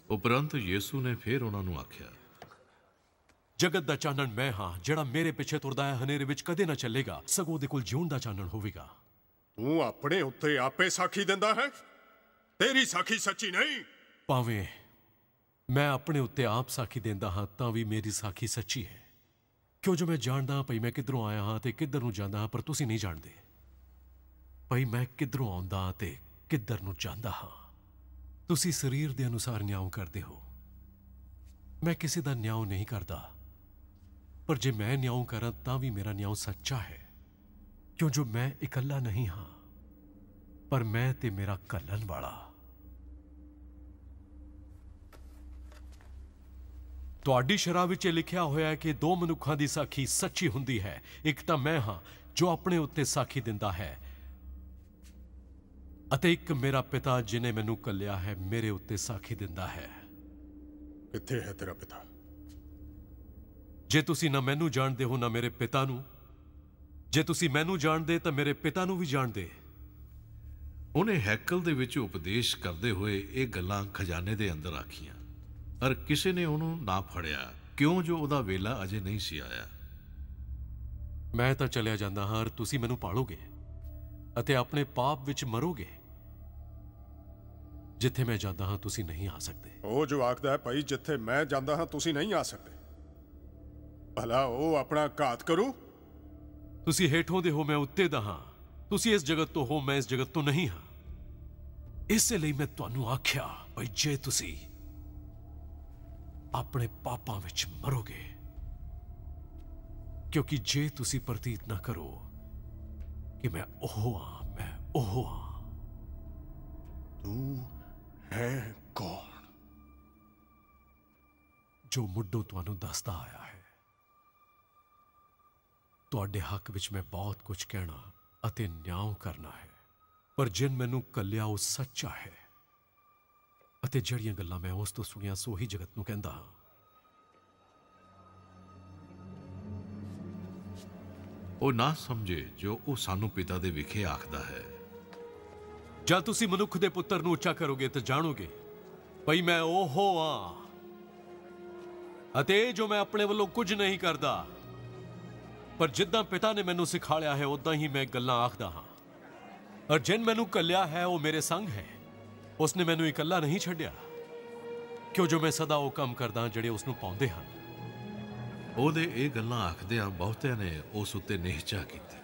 उपरंत यीशु ने फिर उन्होंने आख्या, जगत दा चानण मैं हाँ, जिहड़ा मेरे पिछे तुरदा है हनेरे विच कदे ना चलेगा, सगों उहदे कोल जीवन दा चानण होवेगा। तू अपने उत्ते आपे साखी दिंदा है, तेरी साखी सच्ची नहीं। भावें मैं अपने उत्ते आप साखी देंदा हाँ तां भी मेरी साखी सच्ची है, क्यों जो मैं जानदा हाँ भई मैं किधरों आया हाँ ते किधर नूं जांदा हाँ, पर तुसीं नहीं जाणदे भई मैं किधरों आउंदा हाँ ते किधर नूं जांदा हाँ। तुसीं शरीर दे अनुसार न्याय करदे हो, मैं किसी दा न्याय नहीं करदा, पर जे मैं न्याय करा तां भी मेरा न्याय सच्चा है, क्यों जो मैं इकल्ला नहीं हाँ, पर मैं ते मेरा कल्लन वाला। तुहाडी शराह विच लिखिया होया है कि दो मनुखां दी साखी सच्ची हुंदी है, एक तां मैं हाँ जो अपने उत्ते साखी दिंदा है, अते एक मेरा पिता जिन्हें मैनू कल्लिया है मेरे उत्ते साखी दिंदा है। कित्थे है तेरा पिता? जे तुसी ना मैनू जानदे हो ना मेरे पिता नू, जे तुसी मैनू जानदे तां मेरे पिता नू भी जानदे। उन्हें हैकल दे विच उपदेश करते हुए ये गल्लां खजाने दे अंदर आखियां, और किसी ने उन्होंने ना फड़िया, क्यों जो उहदा वेला अजे नहीं सी आया। मैं तां चलिया जांदा हां, और तुसी मैनू पालोगे अते अपने पाप विच मरोगे। जिथे मैं जांदा हां तुसी नहीं आ सकते। ओ जो आखदा है भाई जिथे मैं जांदा हां तुसी नहीं आ सकते, भला ओ अपना घात करूं? तुसी हेठों दे हो मैं उत्ते दा हां, तुसी इस जगत तो हो मैं इस जगत तो नहीं हां। इसे लई मैं तुहानू आख्या भाई जे तुसी अपने पापां विच मरोगे, क्योंकि जे तुसी प्रतीत ना करो कि मैं ओह हां, मैं ओह हां। तू है कौन? जो मुड्डों तुहानू दसदा आया है। तुहाडे हक विच मैं बहुत कुछ कहना अते न्याय करना है, पर जिन मैनू कल्लिया वो सच्चा है, अते जड़ियां गल्लां मैं उस तो सुनिया सो ही जगत नू कहंदा हां। वो ना समझे जो वो सानू पिता दे विखे आखदा है। जद तुसी मनुख दे पुत्र नू उच्चा करोगे तो जानोगे भई मैं ओहो हां, अते जो मैं अपने वालों कुछ नहीं करदा, पर जिद्दां पिता ने मैनू सिखाया है उदां ही मैं गल्लां आखदा हां। और जिन मैनू कल्लिया है वो मेरे संग है, उसने मैनू इकल्ला नहीं छड्डिया, क्यों जो मैं सदा वो काम करदा जिहड़े उसनू पाउंदे हन। ਉਹਦੇ ਇਹ ਗੱਲਾਂ ਆਖਦਿਆਂ ਬਹੁਤਿਆਂ ਨੇ ਉਸ ਉੱਤੇ ਨਿਹਚਾ ਕੀਤੀ।